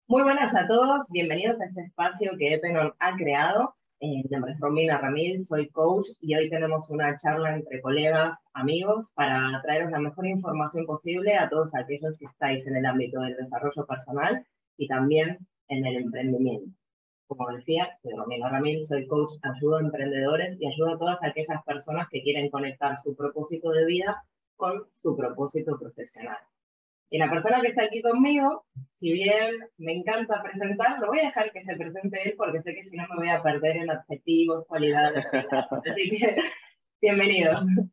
Muy buenas a todos, bienvenidos a este espacio que Etenon ha creado. Mi nombre es Romina Ramírez, soy coach y hoy tenemos una charla entre colegas, amigos, para traeros la mejor información posible a todos aquellos que estáis en el ámbito del desarrollo personal y también en el emprendimiento. Como decía, soy Romina Ramírez, soy coach, ayudo a emprendedores y ayudo a todas aquellas personas que quieren conectar su propósito de vida con su propósito profesional. Y la persona que está aquí conmigo, si bien me encanta presentar, lo voy a dejar que se presente él porque sé que si no me voy a perder en adjetivos, cualidades. Así que, bienvenido.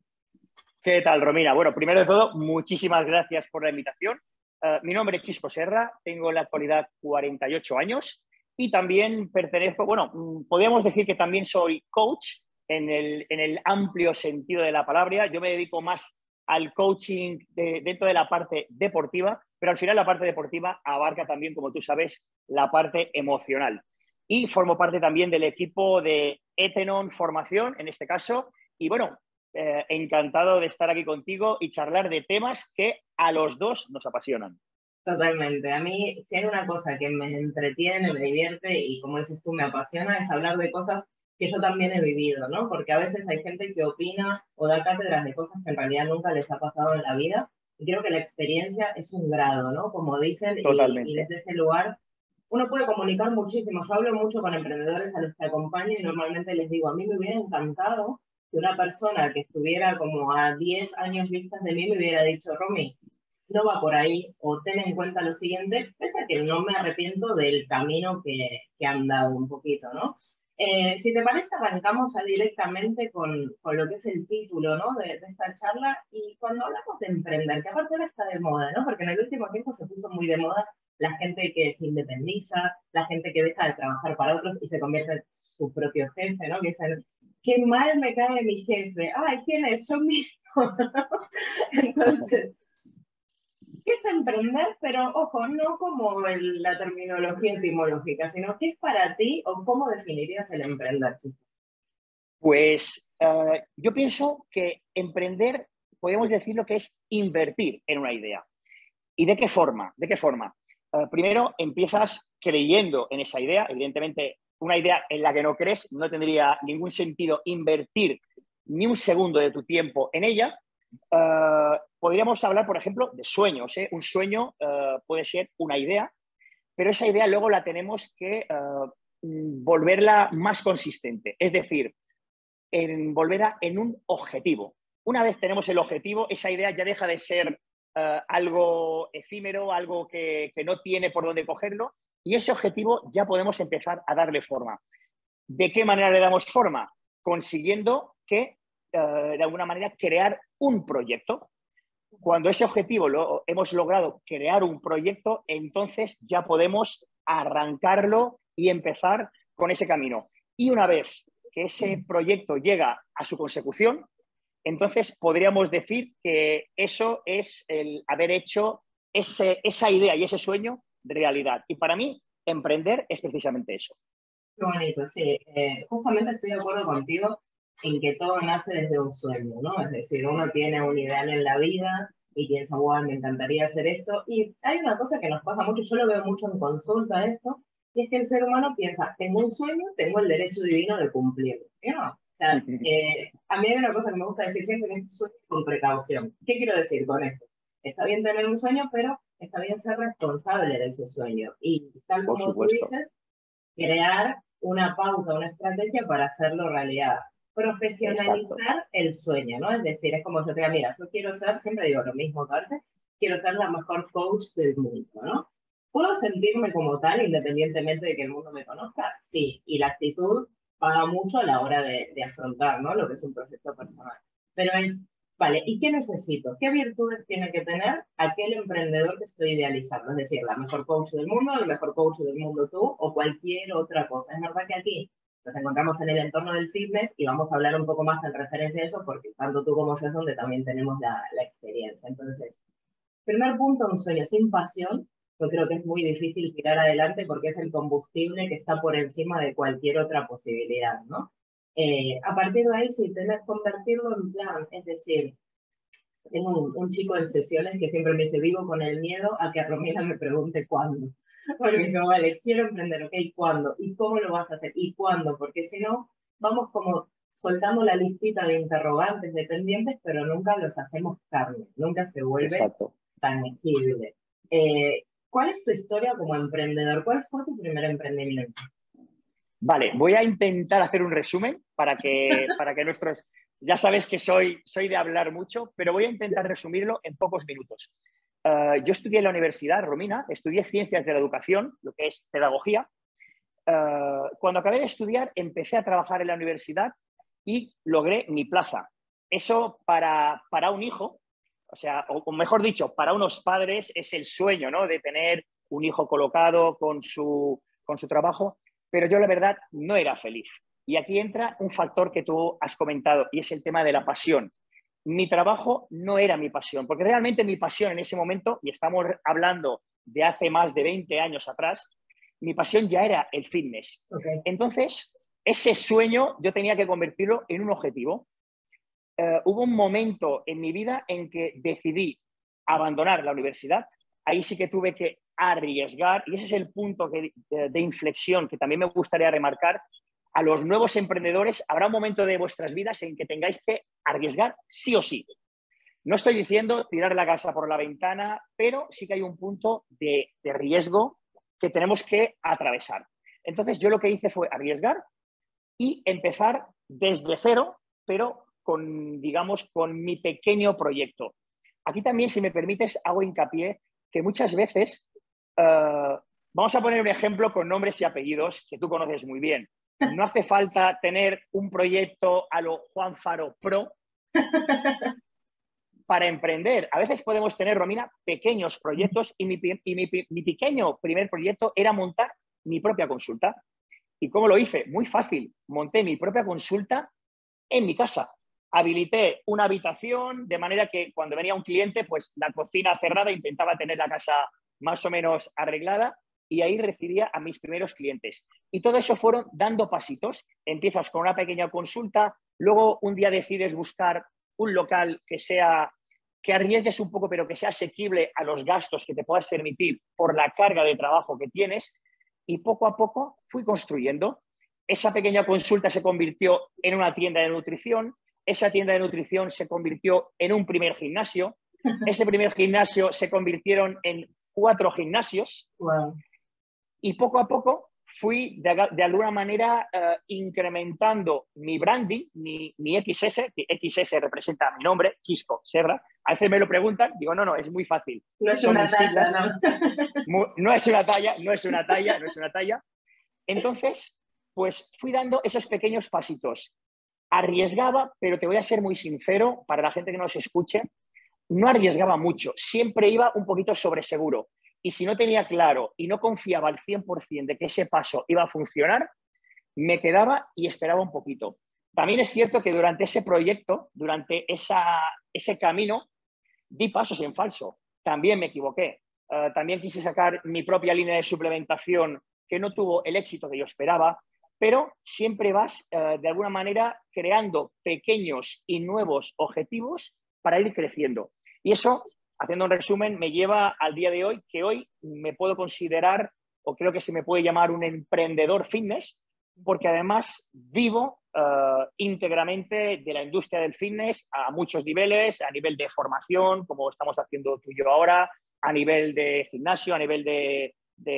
¿Qué tal, Romina? Bueno, primero de todo, muchísimas gracias por la invitación. Mi nombre es Chisco Serra, tengo en la actualidad 48 años y también pertenezco, bueno, podríamos decir que también soy coach en el amplio sentido de la palabra. Yo me dedico más al coaching dentro de la parte deportiva, pero al final la parte deportiva abarca también, como tú sabes, la parte emocional. Y formo parte también del equipo de Etenon Formación, en este caso, y bueno, encantado de estar aquí contigo y charlar de temas que a los dos nos apasionan. Totalmente. A mí, si hay una cosa que me entretiene, me divierte y, como dices tú, me apasiona, es hablar de cosas que yo también he vivido, ¿no? Porque a veces hay gente que opina o da cátedras de cosas que en realidad nunca les ha pasado en la vida. Y creo que la experiencia es un grado, ¿no? Como dicen, y Totalmente. desde ese lugar uno puede comunicar muchísimo. Yo hablo mucho con emprendedores a los que acompaño y normalmente les digo, a mí me hubiera encantado que una persona que estuviera como a 10 años vistas de mí me hubiera dicho, Romy, no va por ahí, o ten en cuenta lo siguiente, pese a que no me arrepiento del camino que han dado un poquito, ¿no? Si te parece, arrancamos ya directamente con lo que es el título, ¿no? De esta charla, y cuando hablamos de emprender, que aparte ahora está de moda, ¿no? Porque en el último tiempo se puso muy de moda la gente que se independiza, la gente que deja de trabajar para otros y se convierte en su propio jefe, ¿no? Que dicen, qué mal me cae mi jefe, ay, ¿quién es? Yo mismo. Entonces, ¿qué es emprender? Pero ojo, no como la terminología etimológica, sino qué es para ti o cómo definirías el emprender. Pues yo pienso que emprender, podemos decir lo que es invertir en una idea. ¿Y de qué forma? ¿De qué forma? Primero empiezas creyendo en esa idea. Evidentemente, una idea en la que no crees no tendría ningún sentido invertir ni un segundo de tu tiempo en ella. Podríamos hablar, por ejemplo, de sueños, ¿eh? Un sueño puede ser una idea, pero esa idea luego la tenemos que volverla más consistente. Es decir, volverla en un objetivo. Una vez tenemos el objetivo, esa idea ya deja de ser algo efímero, algo que no tiene por dónde cogerlo, y ese objetivo ya podemos empezar a darle forma. ¿De qué manera le damos forma? Consiguiendo que, de alguna manera, crear un proyecto. Cuando ese objetivo lo hemos logrado crear un proyecto, entonces ya podemos arrancarlo y empezar con ese camino. Y una vez que ese proyecto llega a su consecución, entonces podríamos decir que eso es el haber hecho esa idea y ese sueño realidad. Y para mí, emprender es precisamente eso. Qué bonito, sí. Justamente estoy de acuerdo contigo en que todo nace desde un sueño, ¿no? Es decir, uno tiene un ideal en la vida y piensa, wow, me encantaría hacer esto. Y hay una cosa que nos pasa mucho, yo lo veo mucho en consulta esto, y es que el ser humano piensa, tengo un sueño, tengo el derecho divino de cumplirlo, ¿no? O sea, a mí hay una cosa que me gusta decir siempre, que es sueño con precaución. ¿Qué quiero decir con esto? Está bien tener un sueño, pero está bien ser responsable de ese sueño. Y tal Por como tú supuesto. dices, crear una pauta, una estrategia para hacerlo realidad. Exacto. Profesionalizar el sueño, ¿no? Es decir, es como yo te diga, mira, yo quiero ser, siempre digo lo mismo, ¿verdad? Quiero ser la mejor coach del mundo, ¿no? ¿Puedo sentirme como tal independientemente de que el mundo me conozca? Sí, y la actitud paga mucho a la hora de afrontar, ¿no? Lo que es un proyecto personal. Pero es, vale, ¿y qué necesito? ¿Qué virtudes tiene que tener aquel emprendedor que estoy idealizando? Es decir, la mejor coach del mundo, el mejor coach del mundo tú o cualquier otra cosa. Es verdad que aquí nos encontramos en el entorno del fitness y vamos a hablar un poco más en referencia a eso porque tanto tú como yo es donde también tenemos la experiencia. Entonces, primer punto, un sueño sin pasión. Yo creo que es muy difícil tirar adelante porque es el combustible que está por encima de cualquier otra posibilidad, ¿no? A partir de ahí, si tenés que convertirlo en plan, es decir, tengo un chico en sesiones que siempre me dice, vivo con el miedo a que Romina me pregunte cuándo. Porque no vale, quiero emprender, ok, ¿cuándo? ¿Y cómo lo vas a hacer? ¿Y cuándo? Porque si no, vamos como soltando la listita de interrogantes, de pendientes, pero nunca los hacemos carne, nunca se vuelve Exacto. tangible. ¿Cuál es tu historia como emprendedor? ¿Cuál fue tu primer emprendimiento? Vale, voy a intentar hacer un resumen para que nuestros... Ya sabes que soy de hablar mucho, pero voy a intentar resumirlo en pocos minutos. Yo estudié en la universidad, Romina, estudié Ciencias de la Educación, lo que es pedagogía. Cuando acabé de estudiar, empecé a trabajar en la universidad y logré mi plaza. Eso para un hijo, o sea, o mejor dicho, para unos padres es el sueño, ¿no? De tener un hijo colocado con su trabajo, pero yo la verdad no era feliz. Y aquí entra un factor que tú has comentado y es el tema de la pasión. Mi trabajo no era mi pasión, porque realmente mi pasión en ese momento, y estamos hablando de hace más de 20 años atrás, mi pasión ya era el fitness. Okay. Entonces, ese sueño yo tenía que convertirlo en un objetivo. Hubo un momento en mi vida en que decidí abandonar la universidad. Ahí sí que tuve que arriesgar y ese es el punto de inflexión que también me gustaría remarcar. A los nuevos emprendedores habrá un momento de vuestras vidas en que tengáis que arriesgar sí o sí. No estoy diciendo tirar la casa por la ventana, pero sí que hay un punto de riesgo que tenemos que atravesar. Entonces yo lo que hice fue arriesgar y empezar desde cero, pero con, digamos, con mi pequeño proyecto. Aquí también, si me permites, hago hincapié que muchas veces, vamos a poner un ejemplo con nombres y apellidos que tú conoces muy bien. No hace falta tener un proyecto a lo Juan Faro Pro para emprender. A veces podemos tener, Romina, pequeños proyectos y mi pequeño primer proyecto era montar mi propia consulta. ¿Y cómo lo hice? Muy fácil. Monté mi propia consulta en mi casa. Habilité una habitación de manera que cuando venía un cliente, pues la cocina cerrada, intentaba tener la casa más o menos arreglada y ahí recibía a mis primeros clientes. Y todo eso fueron dando pasitos. Empiezas con una pequeña consulta, luego un día decides buscar un local que arriesgues un poco, pero que sea asequible a los gastos que te puedas permitir por la carga de trabajo que tienes. Y poco a poco fui construyendo. Esa pequeña consulta se convirtió en una tienda de nutrición, esa tienda de nutrición se convirtió en un primer gimnasio, ese primer gimnasio se convirtieron en 4 gimnasios. Wow. Y poco a poco fui de alguna manera incrementando mi branding, mi XS, que XS representa mi nombre, Chisco Serra. A veces me lo preguntan, digo, no, es muy fácil. No es Son una mis talla, siglas. ¿no? No es una talla, no es una talla, no es una talla. Entonces, pues fui dando esos pequeños pasitos. Arriesgaba, pero te voy a ser muy sincero, para la gente que nos escuche, no arriesgaba mucho, siempre iba un poquito sobre seguro. Y si no tenía claro y no confiaba al 100% de que ese paso iba a funcionar, me quedaba y esperaba un poquito. También es cierto que durante ese proyecto, durante ese camino, di pasos en falso. También me equivoqué. También quise sacar mi propia línea de suplementación que no tuvo el éxito que yo esperaba, pero siempre vas de alguna manera creando pequeños y nuevos objetivos para ir creciendo. Y eso, haciendo un resumen, me lleva al día de hoy, que hoy me puedo considerar, o creo que se me puede llamar un emprendedor fitness, porque además vivo íntegramente de la industria del fitness a muchos niveles, a nivel de formación, como estamos haciendo tú y yo ahora, a nivel de gimnasio, a nivel de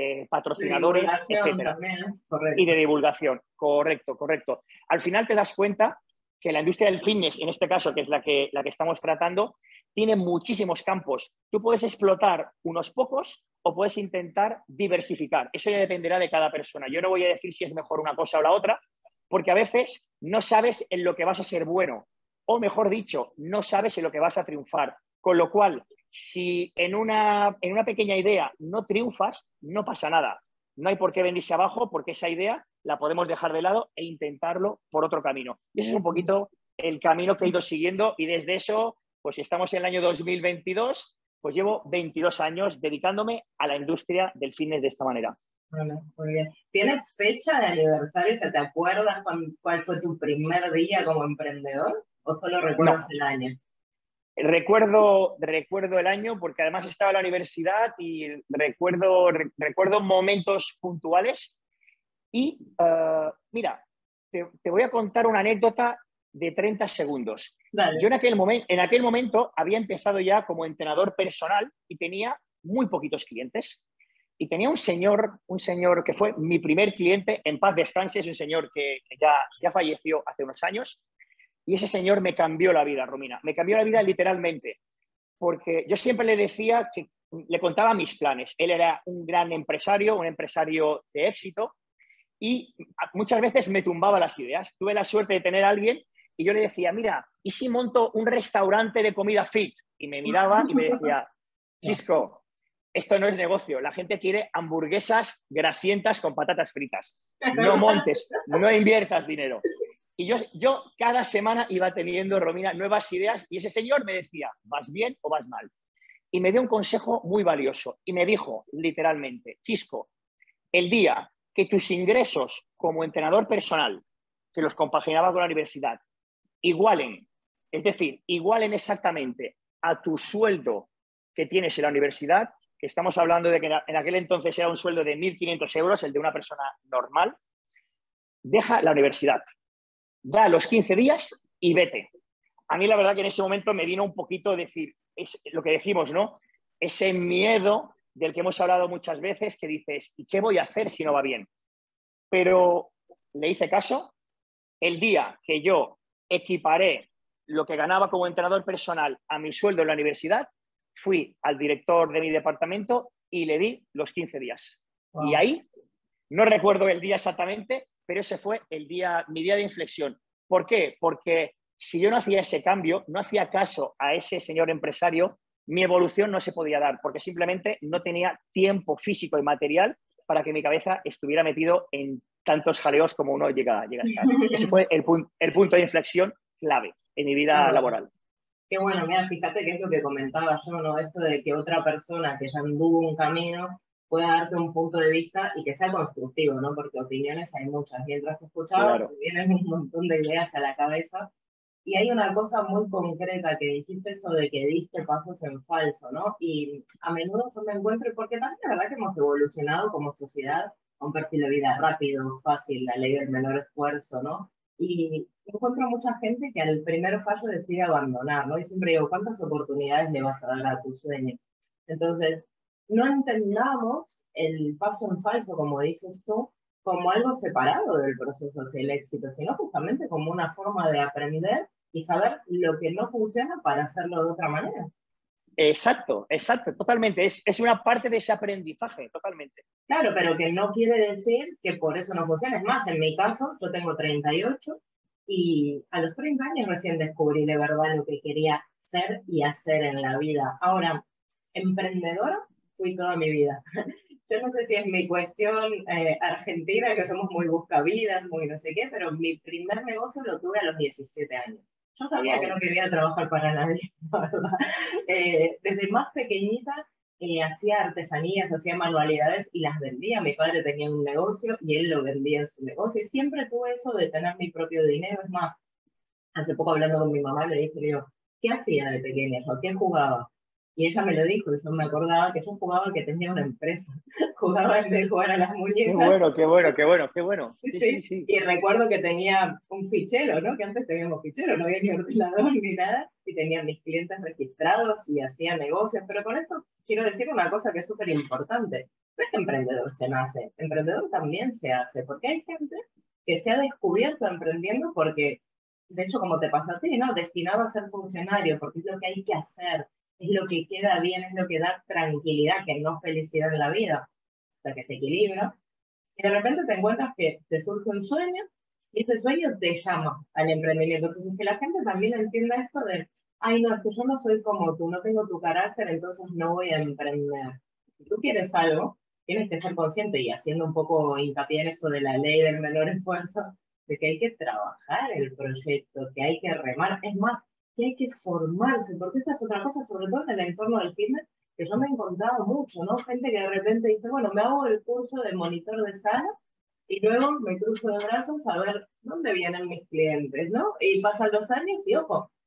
De patrocinadores, divulgación etcétera. también, Y correcto. de divulgación, correcto. Al final te das cuenta que la industria del fitness, en este caso, que es la que estamos tratando, tiene muchísimos campos. Tú puedes explotar unos pocos o puedes intentar diversificar. Eso ya dependerá de cada persona. Yo no voy a decir si es mejor una cosa o la otra, porque a veces no sabes en lo que vas a ser bueno, o mejor dicho, no sabes en lo que vas a triunfar. Con lo cual, si en una pequeña idea no triunfas, no pasa nada. No hay por qué venirse abajo porque esa idea la podemos dejar de lado e intentarlo por otro camino. Y ese es un poquito el camino que he ido siguiendo y desde eso, pues si estamos en el año 2022, pues llevo 22 años dedicándome a la industria del fitness de esta manera. Bueno, muy bien. ¿Tienes fecha de aniversario? ¿Se te acuerdas cuál fue tu primer día como emprendedor? ¿O solo recuerdas No, el año? recuerdo el año porque además estaba en la universidad y recuerdo momentos puntuales. Y mira, te voy a contar una anécdota de 30 segundos. Dale. Yo en aquel momento había empezado ya como entrenador personal y tenía muy poquitos clientes. Y tenía un señor que fue mi primer cliente, en paz descanse, es un señor que ya falleció hace unos años. Y ese señor me cambió la vida, Romina. Me cambió la vida literalmente. Porque yo siempre le decía que le contaba mis planes. Él era un gran empresario, un empresario de éxito. Y muchas veces me tumbaba las ideas. Tuve la suerte de tener a alguien y yo le decía, mira, ¿y si monto un restaurante de comida fit? Y me miraba y me decía, Xisco, esto no es negocio. La gente quiere hamburguesas grasientas con patatas fritas. No montes, no inviertas dinero. Y yo cada semana iba teniendo, Romina, nuevas ideas y ese señor me decía, ¿vas bien o vas mal? Y me dio un consejo muy valioso y me dijo literalmente, Xisco, el día que tus ingresos como entrenador personal, que los compaginaba con la universidad, igualen, es decir, igualen exactamente a tu sueldo que tienes en la universidad, que estamos hablando de que en aquel entonces era un sueldo de 1.500 euros, el de una persona normal, deja la universidad. Da los 15 días y vete. A mí la verdad que en ese momento me vino un poquito decir, es lo que decimos, ¿no? Ese miedo del que hemos hablado muchas veces, que dices, ¿y qué voy a hacer si no va bien? Pero le hice caso. El día que yo equiparé lo que ganaba como entrenador personal a mi sueldo en la universidad, fui al director de mi departamento y le di los 15 días. Wow. Y ahí, no recuerdo el día exactamente, pero ese fue mi día de inflexión. ¿Por qué? Porque si yo no hacía ese cambio, no hacía caso a ese señor empresario, mi evolución no se podía dar, porque simplemente no tenía tiempo físico y material para que mi cabeza estuviera metido en tantos jaleos como uno llega a estar. Ese fue el punto de inflexión clave en mi vida laboral. Qué bueno, mira, fíjate que es lo que comentaba yo, ¿no? Esto de que otra persona que ya anduvo un camino pueda darte un punto de vista y que sea constructivo, ¿no? Porque opiniones hay muchas. Mientras escuchabas, claro, te vienen un montón de ideas a la cabeza. Y hay una cosa muy concreta que dijiste, eso de que diste pasos en falso, ¿no? Y a menudo yo me encuentro, porque también la verdad que hemos evolucionado como sociedad a un perfil de vida rápido, fácil, la ley del menor esfuerzo, ¿no? Y encuentro mucha gente que al primer fallo decide abandonar, ¿no? Y siempre digo, ¿cuántas oportunidades le vas a dar a tu sueño? Entonces, no entendamos el paso en falso, como dices tú, como algo separado del proceso hacia el éxito, sino justamente como una forma de aprender y saber lo que no funciona para hacerlo de otra manera. Exacto, totalmente. Es una parte de ese aprendizaje, totalmente. Claro, pero que no quiere decir que por eso no funciona. Es más, en mi caso, yo tengo 38 y a los 30 años recién descubrí de verdad lo que quería ser y hacer en la vida. Ahora, emprendedora fui toda mi vida. Yo no sé si es mi cuestión argentina, que somos muy buscavidas, muy no sé qué, pero mi primer negocio lo tuve a los 17 años. Yo sabía que no quería trabajar para nadie, la verdad. Desde más pequeñita hacía artesanías, hacía manualidades y las vendía. Mi padre tenía un negocio y él lo vendía en su negocio. Y siempre tuve eso de tener mi propio dinero. Es más, hace poco hablando con mi mamá le dije, digo, ¿qué hacía de pequeña yo? ¿Qué jugaba? Y ella me lo dijo, y yo me acordaba que yo jugaba que tenía una empresa. Jugaba en vez de jugar a las muñecas. Qué bueno. Sí. Y recuerdo que tenía un fichero, ¿no? Que antes teníamos fichero, no había ni ordenador ni nada, y tenía mis clientes registrados y hacía negocios. Pero con esto quiero decir una cosa que es súper importante. No es que emprendedor se nace, emprendedor también se hace, porque hay gente que se ha descubierto emprendiendo porque, de hecho, como te pasa a ti, ¿no? Destinado a ser funcionario, porque es lo que hay que hacer, es lo que queda bien, es lo que da tranquilidad, que no felicidad en la vida, o sea, que se equilibra. Y de repente te encuentras que te surge un sueño y ese sueño te llama al emprendimiento. Entonces, que la gente también entienda esto de, ay, no, es que yo no soy como tú, no tengo tu carácter, entonces no voy a emprender. Si tú quieres algo, tienes que ser consciente y haciendo un poco hincapié en esto de la ley del menor esfuerzo, de que hay que trabajar el proyecto, que hay que remar. Es más, que hay que formarse, porque esta es otra cosa, sobre todo en el entorno del fitness, que yo me he encontrado mucho, ¿no? Gente que de repente dice, bueno, me hago el curso de monitor de sala y luego me cruzo de brazos a ver dónde vienen mis clientes, ¿no? Y pasan los años y, ojo,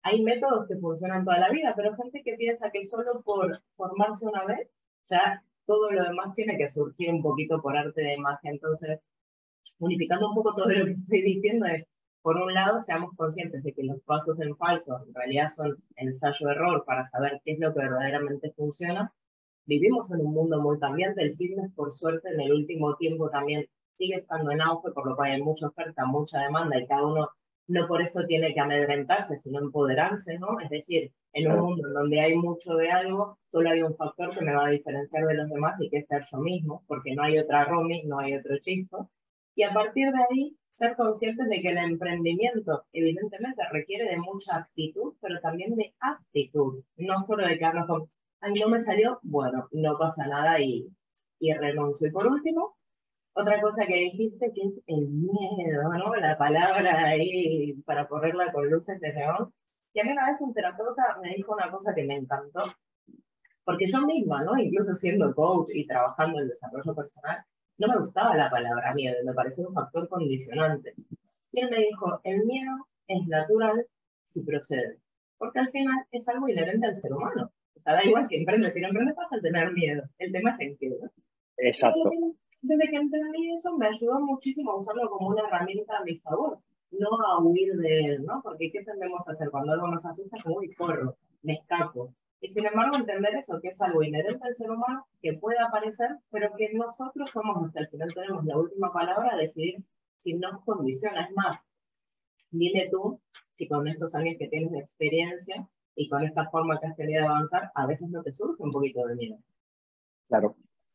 hay métodos que funcionan toda la vida, pero gente que piensa que solo por formarse una vez, ya todo lo demás tiene que surgir un poquito por arte de magia. Entonces, unificando un poco todo lo que estoy diciendo es, por un lado, seamos conscientes de que los pasos en falso en realidad son ensayo-error para saber qué es lo que verdaderamente funciona. Vivimos en un mundo muy cambiante, el fitness, por suerte, en el último tiempo también sigue estando en auge, por lo cual hay mucha oferta, mucha demanda, y cada uno no por esto tiene que amedrentarse, sino empoderarse, ¿no? Es decir, en un Claro. mundo en donde hay mucho de algo, solo hay un factor que me va a diferenciar de los demás y que es ser yo mismo, porque no hay otra Romy, no hay otro Chico. Y a partir de ahí, ser conscientes de que el emprendimiento evidentemente requiere de mucha actitud, pero también de aptitud, no solo de quedarnos con, ay, no me salió, bueno, no pasa nada y renuncio. Y por último, otra cosa que dijiste que es el miedo, ¿no? La palabra ahí para ponerla con luces de neón. Y a mí una vez un terapeuta me dijo una cosa que me encantó, porque yo misma, ¿no? Incluso siendo coach y trabajando en desarrollo personal, no me gustaba la palabra miedo, me parecía un factor condicionante. Y él me dijo, el miedo es natural si procede, porque al final es algo inherente al ser humano. O sea, da igual si emprendes, si no emprendes vas a tener miedo. El tema es en qué, ¿no? Exacto. Desde que entendí eso me ayudó muchísimo a usarlo como una herramienta a mi favor, no a huir de él, ¿no? Porque ¿qué tendemos a hacer cuando algo nos asusta? Como, uy, corro, me escapo. Y sin embargo, entender eso, que es algo inherente al ser humano, que puede aparecer, pero que nosotros somos los que al final tenemos la última palabra a decidir si nos condiciona. Es más, dime tú si con estos años que tienes de experiencia y con esta forma que has tenido de avanzar, a veces no te surge un poquito de miedo. Claro.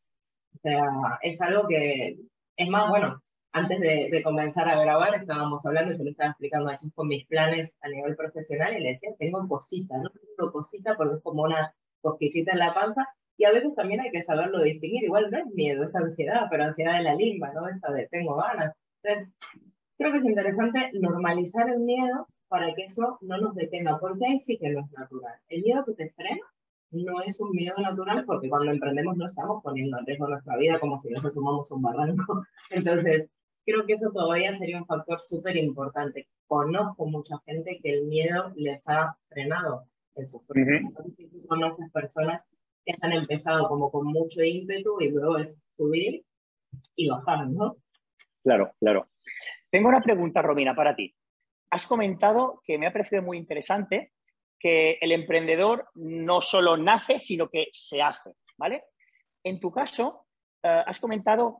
O sea, es algo que, es más, bueno, antes de comenzar a grabar estábamos hablando, yo le estaba explicando a Chis con mis planes a nivel profesional y le decía, tengo cosita, ¿no? Tengo cosita porque es como una cosquillita en la panza y a veces también hay que saberlo distinguir, igual no es miedo, es ansiedad, pero ansiedad de la limba, ¿no? Esta de tengo ganas. Entonces, creo que es interesante normalizar el miedo para que eso no nos detenga, porque ahí sí que no es natural. El miedo que te frena no es un miedo natural porque cuando emprendemos no estamos poniendo en riesgo nuestra vida como si nos asumamos un barranco. Entonces, creo que eso todavía sería un factor súper importante. Conozco mucha gente que el miedo les ha frenado en sus proyectos. Ujú. Si tú conoces personas que han empezado como con mucho ímpetu y luego es subir y bajar, ¿no? Claro, claro. Tengo una pregunta, Romina, para ti. Has comentado que me ha parecido muy interesante que el emprendedor no solo nace, sino que se hace, ¿vale? En tu caso, has comentado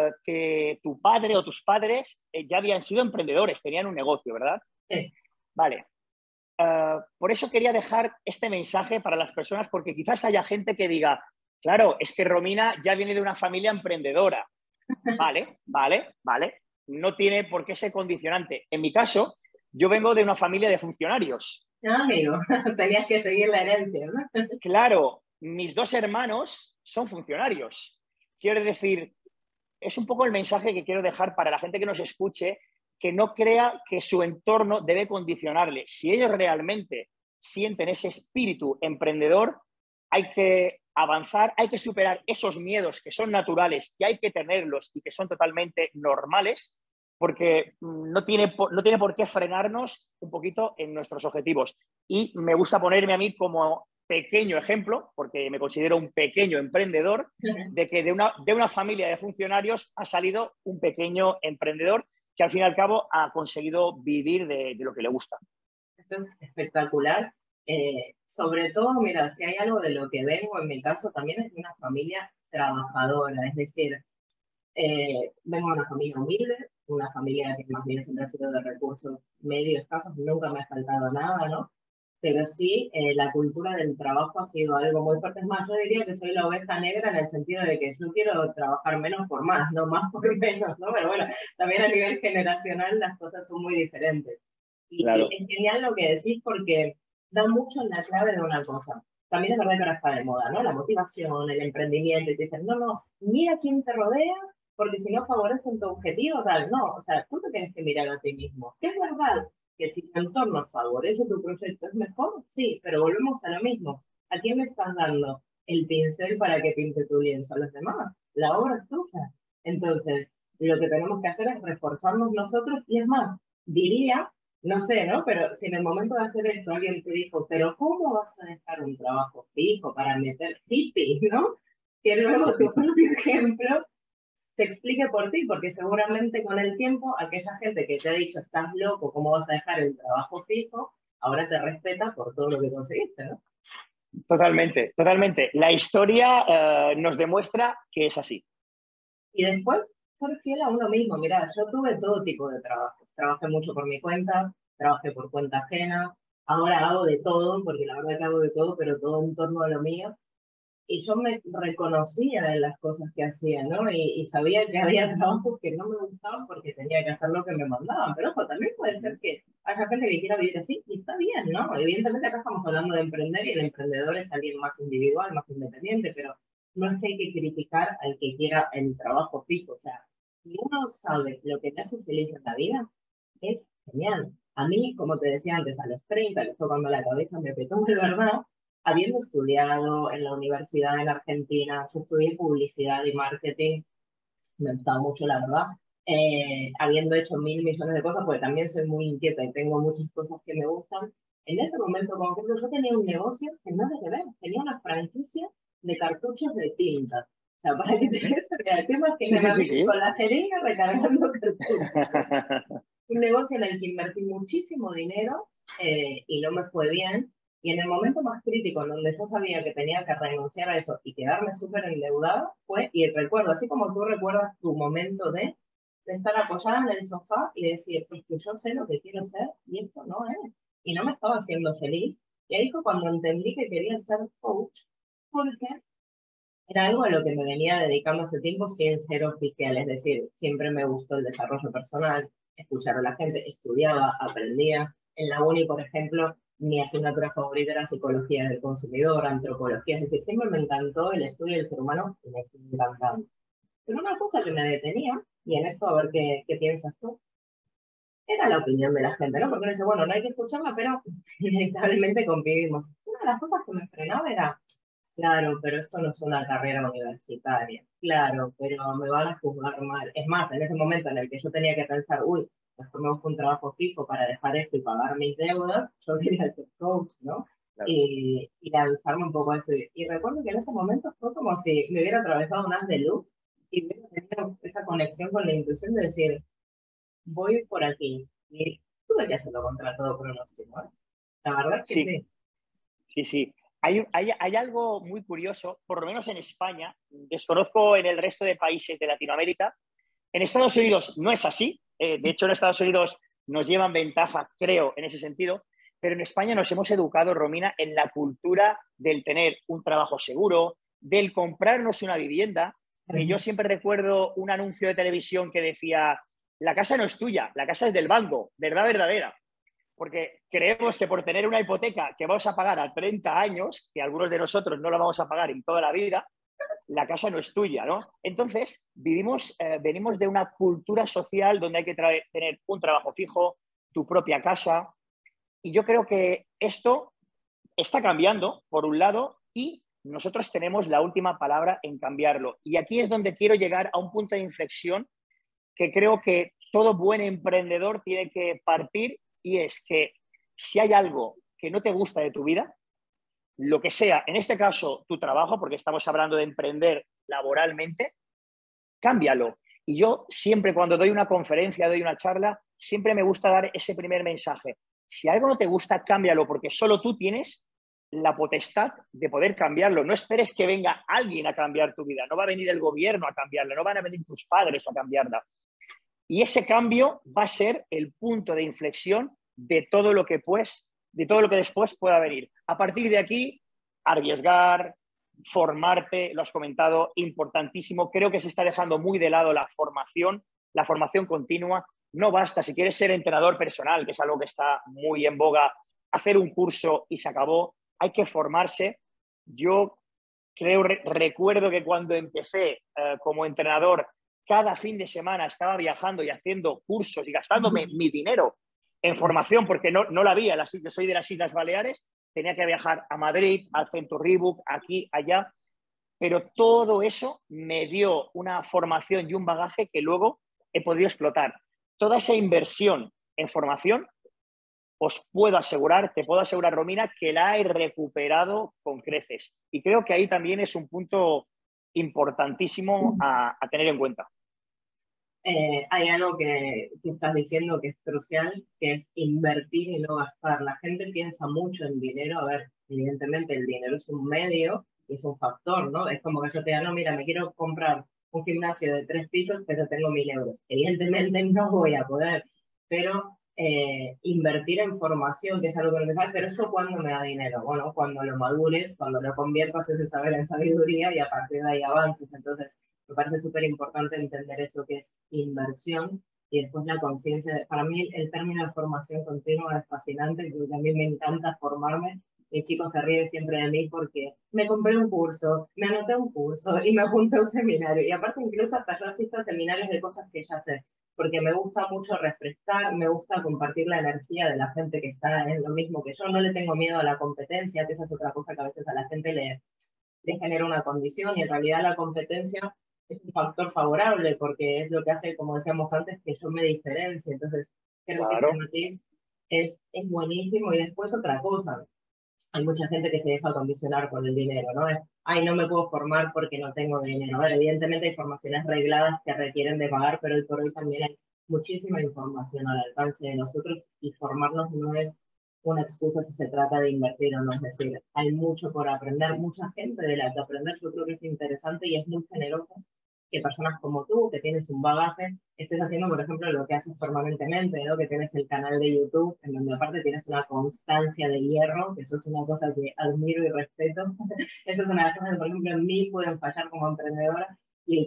que tu padre o tus padres ya habían sido emprendedores, tenían un negocio, ¿verdad? Sí. Vale. Por eso quería dejar este mensaje para las personas, porque quizás haya gente que diga, claro, es que Romina ya viene de una familia emprendedora. Vale, vale, vale. No tiene por qué ser condicionante. En mi caso, yo vengo de una familia de funcionarios. No, amigo, tenías que seguir la herencia, ¿no? Claro, mis dos hermanos son funcionarios. Quiero decir, es un poco el mensaje que quiero dejar para la gente que nos escuche, que no crea que su entorno debe condicionarle. Si ellos realmente sienten ese espíritu emprendedor, hay que avanzar, hay que superar esos miedos que son naturales y hay que tenerlos y que son totalmente normales, porque no tiene por qué frenarnos un poquito en nuestros objetivos. Y me gusta ponerme a mí como pequeño ejemplo, porque me considero un pequeño emprendedor, de que de una familia de funcionarios ha salido un pequeño emprendedor que al fin y al cabo ha conseguido vivir de lo que le gusta. Esto es espectacular. Sobre todo, mira, si hay algo de lo que vengo, en mi caso, también es de una familia trabajadora, es decir, vengo de una familia humilde, una familia que más bien siempre ha sido de recursos medios escasos, nunca me ha faltado nada, ¿no? Pero sí, la cultura del trabajo ha sido algo muy fuerte. Es más, yo diría que soy la oveja negra en el sentido de que yo quiero trabajar menos por más, no más por menos, ¿no? Pero bueno, también a nivel generacional las cosas son muy diferentes. Y Claro. es genial lo que decís porque da mucho en la clave de una cosa. También es verdad que ahora está de moda, ¿no? La motivación, el emprendimiento, y te dicen, no, no, mira quién te rodea, porque si no favorecen tu objetivo, tal, no, o sea, tú te tienes que mirar a ti mismo. Que es verdad que si tu entorno favorece tu proyecto es mejor, sí, pero volvemos a lo mismo. ¿A quién le estás dando el pincel para que pinte tu lienzo? A los demás. La obra es tuya. Entonces, lo que tenemos que hacer es reforzarnos nosotros y es más, diría no sé, ¿no? Pero si en el momento de hacer esto alguien te dijo, pero ¿cómo vas a dejar un trabajo fijo para meter hippie, ¿no? Que luego tu propio ejemplo te explique por ti, porque seguramente con el tiempo aquella gente que te ha dicho, estás loco, ¿cómo vas a dejar el trabajo fijo? Ahora te respeta por todo lo que conseguiste, ¿no? Totalmente, totalmente. La historia nos demuestra que es así. Y después, ser fiel a uno mismo. Mira, yo tuve todo tipo de trabajos. Trabajé mucho por mi cuenta, trabajé por cuenta ajena. Ahora hago de todo, porque la verdad que hago de todo, pero todo en torno a lo mío. Y yo me reconocía en las cosas que hacía, ¿no? Y sabía que había trabajos que no me gustaban porque tenía que hacer lo que me mandaban. Pero ojo, también puede ser que haya gente que quiera vivir así y está bien, ¿no? Evidentemente acá estamos hablando de emprender y el emprendedor es alguien más individual, más independiente, pero no es que hay que criticar al que quiera el trabajo fijo. O sea, si uno sabe lo que te hace feliz en la vida, es genial. A mí, como te decía antes, a los 30, que fue cuando la cabeza me petó de verdad, habiendo estudiado en la universidad en Argentina, yo estudié publicidad y marketing, me gustaba mucho, la verdad, habiendo hecho mil millones de cosas, porque también soy muy inquieta y tengo muchas cosas que me gustan. En ese momento concreto yo tenía un negocio que no de que ver, tenía una franquicia de cartuchos de tinta. O sea, para que te des idea, el tema es que Sí, me sí, sí, mandé sí. con la jeringa recargando cartuchos, ¿no? Un negocio en el que invertí muchísimo dinero y no me fue bien. Y en el momento más crítico, en donde yo sabía que tenía que renunciar a eso y quedarme súper endeudada, fue, y recuerdo, así como tú recuerdas tu momento de estar apoyada en el sofá y decir, es que yo sé lo que quiero ser y esto no es. Y no me estaba haciendo feliz. Y ahí fue cuando entendí que quería ser coach, porque era algo a lo que me venía dedicando hace tiempo sin ser oficial, es decir, siempre me gustó el desarrollo personal, escuchar a la gente, estudiaba, aprendía. En la uni, por ejemplo, mi asignatura favorita era psicología del consumidor, antropología, es decir, siempre me encantó el estudio del ser humano y me sigue encantando. Pero una cosa que me detenía, y en esto a ver qué piensas tú, era la opinión de la gente, ¿no? Porque uno dice, bueno, no hay que escucharla, pero inevitablemente convivimos. Una de las cosas que me frenaba era, claro, pero esto no es una carrera universitaria. Claro, pero me van a juzgar mal. Es más, en ese momento en el que yo tenía que pensar, uy, mejor me busco un trabajo fijo para dejar esto y pagar mis deudas, yo quería ser coach, ¿no? Claro. Y avisarme un poco de eso. Y recuerdo que en ese momento fue como si me hubiera atravesado un haz de luz y hubiera tenido esa conexión con la intuición de decir, voy por aquí. Y tuve que hacerlo contra todo pronóstico, ¿eh? La verdad es que Sí, sí. sí, sí. Hay algo muy curioso, por lo menos en España, desconozco en el resto de países de Latinoamérica. En Estados Unidos no es así. De hecho, en Estados Unidos nos llevan ventaja, creo, en ese sentido. Pero en España nos hemos educado, Romina, en la cultura del tener un trabajo seguro, del comprarnos una vivienda. Que yo siempre recuerdo un anuncio de televisión que decía, la casa no es tuya, la casa es del banco, verdad verdadera. Porque creemos que por tener una hipoteca que vamos a pagar a 30 años, que algunos de nosotros no la vamos a pagar en toda la vida, la casa no es tuya, ¿no? Entonces, venimos de una cultura social donde hay que tener un trabajo fijo, tu propia casa, y yo creo que esto está cambiando, por un lado, y nosotros tenemos la última palabra en cambiarlo. Y aquí es donde quiero llegar a un punto de inflexión que creo que todo buen emprendedor tiene que partir, y es que si hay algo que no te gusta de tu vida, lo que sea, en este caso tu trabajo, porque estamos hablando de emprender laboralmente, cámbialo. Y yo siempre cuando doy una conferencia, doy una charla, siempre me gusta dar ese primer mensaje. Si algo no te gusta, cámbialo, porque solo tú tienes la potestad de poder cambiarlo. No esperes que venga alguien a cambiar tu vida. No va a venir el gobierno a cambiarla, no van a venir tus padres a cambiarla. Y ese cambio va a ser el punto de inflexión de todo lo que, pues, de todo lo que después pueda venir. A partir de aquí, arriesgar, formarte, lo has comentado, importantísimo. Creo que se está dejando muy de lado la formación continua. No basta, si quieres ser entrenador personal, que es algo que está muy en boga, hacer un curso y se acabó. Hay que formarse. Yo recuerdo que cuando empecé como entrenador, cada fin de semana estaba viajando y haciendo cursos y gastándome mi dinero en formación porque no la había. Yo soy de las Islas Baleares, tenía que viajar a Madrid, al Centro Reebok, aquí, allá, pero todo eso me dio una formación y un bagaje que luego he podido explotar. Toda esa inversión en formación te puedo asegurar, Romina, que la he recuperado con creces. Y creo que ahí también es un punto importantísimo a tener en cuenta. Hay algo que estás diciendo que es crucial, que es invertir y no gastar. La gente piensa mucho en dinero. A ver, evidentemente el dinero es un medio, es un factor, ¿no? Es como que yo te diga, no, mira, me quiero comprar un gimnasio de 3 pisos, pero tengo 1.000 euros. Evidentemente no voy a poder, pero invertir en formación, que es algo que no me sale, pero ¿esto cuándo me da dinero? Bueno, cuando lo madures, cuando lo conviertas ese saber en sabiduría y a partir de ahí avances. Entonces, me parece súper importante entender eso que es inversión y después la conciencia. Para mí el término de formación continua es fascinante porque a mí me encanta formarme. Mi chico se ríe siempre de mí porque me compré un curso, me anoté un curso y me apunté a un seminario. Y aparte incluso hasta yo asisto a seminarios de cosas que ya sé, porque me gusta mucho refrescar, me gusta compartir la energía de la gente que está en lo mismo que yo. No le tengo miedo a la competencia, que esa es otra cosa que a veces a la gente le genera una condición y en realidad la competencia es un factor favorable porque es lo que hace, como decíamos antes, que yo me diferencie. Entonces, creo que ese Claro. matiz es buenísimo. Y después otra cosa, hay mucha gente que se deja condicionar por el dinero, ¿no? Es, ay, no me puedo formar porque no tengo dinero. A ver, evidentemente hay formaciones regladas que requieren de pagar, pero hoy por hoy también hay muchísima información al alcance de nosotros y formarnos no es una excusa si se trata de invertir o no. Es decir, hay mucho por aprender, mucha gente de la que aprender. Yo creo que es interesante y es muy generoso que personas como tú, que tienes un bagaje, estés haciendo, por ejemplo, lo que haces permanentemente, ¿no? Que tienes el canal de YouTube, en donde aparte tienes una constancia de hierro, que eso es una cosa que admiro y respeto. Eso es una de las cosas que, por ejemplo, en mí pueden fallar como emprendedora, y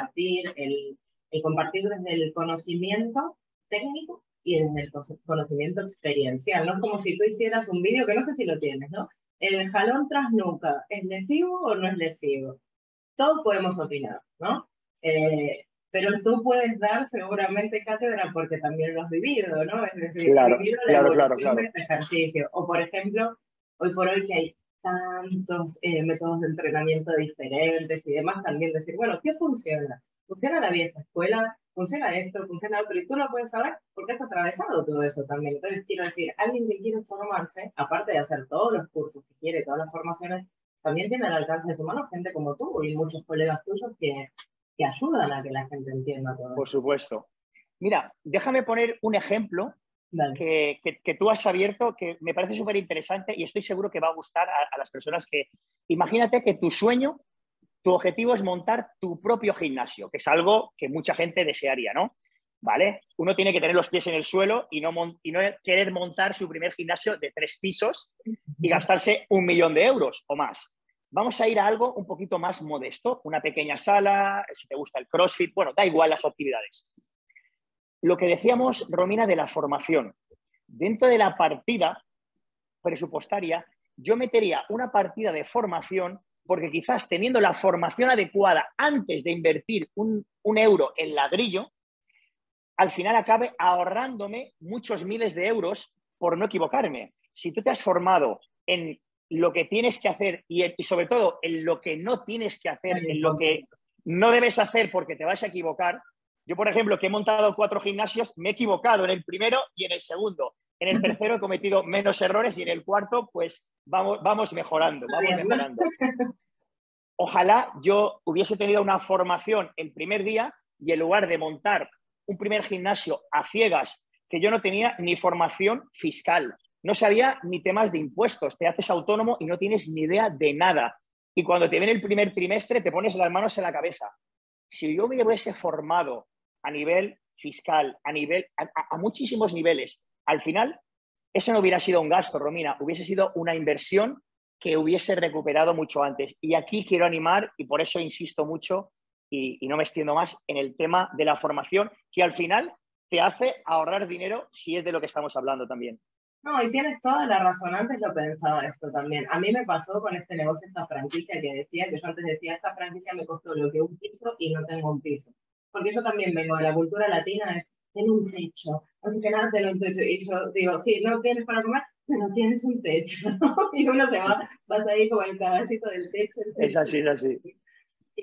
el compartir desde el conocimiento técnico y desde el conocimiento experiencial, ¿no? Es como si tú hicieras un vídeo, que no sé si lo tienes, ¿no? El jalón tras nuca, ¿es lesivo o no es lesivo? Todos podemos opinar, ¿no? Pero tú puedes dar seguramente cátedra porque también lo has vivido, ¿no? Es decir, has Claro, vivido la claro, claro, evolución de claro. este ejercicio. O, por ejemplo, hoy por hoy que hay tantos métodos de entrenamiento diferentes y demás, también decir, bueno, ¿qué funciona? ¿Funciona la vieja escuela? ¿Funciona esto? ¿Funciona otro? Y tú lo puedes saber porque has atravesado todo eso también. Entonces, quiero decir, alguien que quiere formarse, aparte de hacer todos los cursos que quiere, todas las formaciones, también tiene al alcance de su mano gente como tú y muchos colegas tuyos que ayudan a que la gente entienda todo Por esto. supuesto. Mira, déjame poner un ejemplo Dale. que tú has abierto, que me parece súper interesante y estoy seguro que va a gustar a las personas que... Imagínate que tu sueño, tu objetivo es montar tu propio gimnasio, que es algo que mucha gente desearía, ¿no? ¿Vale? Uno tiene que tener los pies en el suelo y no querer montar su primer gimnasio de 3 pisos y gastarse 1.000.000 de euros o más. Vamos a ir a algo un poquito más modesto, una pequeña sala, si te gusta el CrossFit, bueno, da igual las actividades. Lo que decíamos, Romina, de la formación. Dentro de la partida presupuestaria, yo metería una partida de formación porque quizás teniendo la formación adecuada antes de invertir un euro en ladrillo, al final acabe ahorrándome muchos miles de euros por no equivocarme. Si tú te has formado en lo que tienes que hacer y sobre todo en lo que no tienes que hacer, en lo que no debes hacer porque te vas a equivocar. Yo, por ejemplo, que he montado 4 gimnasios, me he equivocado en el primero y en el segundo. En el tercero he cometido menos errores y en el cuarto, pues vamos mejorando, vamos mejorando. Ojalá yo hubiese tenido una formación el primer día y en lugar de montar un primer gimnasio a ciegas, que yo no tenía ni formación fiscal, no sabía ni temas de impuestos, te haces autónomo y no tienes ni idea de nada. Y cuando te viene el primer trimestre te pones las manos en la cabeza. Si yo me hubiese formado a nivel fiscal, a muchísimos niveles, al final eso no hubiera sido un gasto, Romina, hubiese sido una inversión que hubiese recuperado mucho antes. Y aquí quiero animar, y por eso insisto mucho, y no me extiendo más, en el tema de la formación, que al final te hace ahorrar dinero si es de lo que estamos hablando también. No, y tienes toda la razón. Antes lo pensaba esto también. A mí me pasó con este negocio, esta franquicia que decía, que yo antes decía, esta franquicia me costó lo que un piso y no tengo un piso. Porque yo también vengo de la cultura latina, es, ten un techo, antes que nada ten un techo. Y yo digo, sí, no tienes para comer, pero tienes un techo, ¿no? Y uno se va, vas ahí como el caballito del techo, el Es techo. así, es así.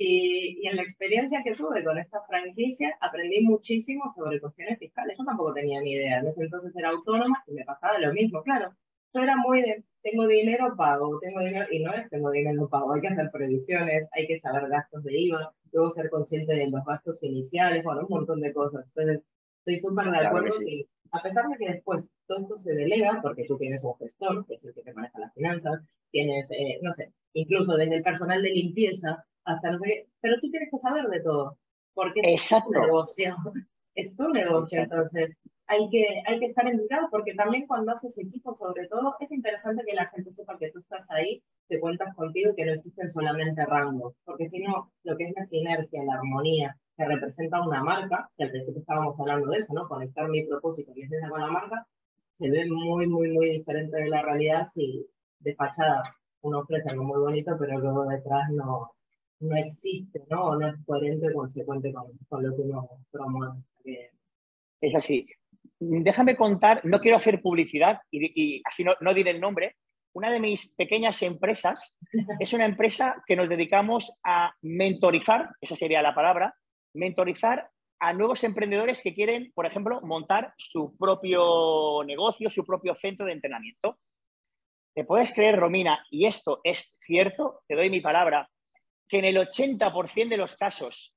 Y en la experiencia que tuve con esta franquicia, aprendí muchísimo sobre cuestiones fiscales. Yo tampoco tenía ni idea. En ese entonces era autónoma y me pasaba lo mismo. Claro, yo era muy de, tengo dinero, pago, tengo dinero, y no es tengo dinero, pago. Hay que hacer previsiones, hay que saber gastos de IVA, luego ser consciente de los gastos iniciales, bueno, un montón de cosas. Entonces, estoy súper de Claro que acuerdo sí. que, a pesar de que después todo esto se delega, porque tú tienes un gestor, que es el que te maneja las finanzas, tienes, no sé, incluso desde el personal de limpieza hasta no sé qué, pero tú tienes que saber de todo, porque es un Exacto, negocio, es tu negocio, exacto. entonces hay que estar educado, porque también cuando haces equipo, sobre todo, es interesante que la gente sepa que tú estás ahí, que cuentas contigo y que no existen solamente rangos, porque si no, lo que es la sinergia, la armonía, que representa una marca, que al principio estábamos hablando de eso, ¿no? Conectar mi propósito y esencia con la marca, se ve muy, muy, muy diferente de la realidad si de fachada uno ofrece algo muy bonito, pero luego detrás no existe, ¿no? O no es coherente o consecuente con lo que uno promueve. Es así. Déjame contar, no quiero hacer publicidad y así no diré el nombre. Una de mis pequeñas empresas es una empresa que nos dedicamos a mentorizar, esa sería la palabra, mentorizar a nuevos emprendedores que quieren, por ejemplo, montar su propio negocio, su propio centro de entrenamiento. ¿Te puedes creer, Romina? Y esto es cierto, te doy mi palabra, que en el 80% de los casos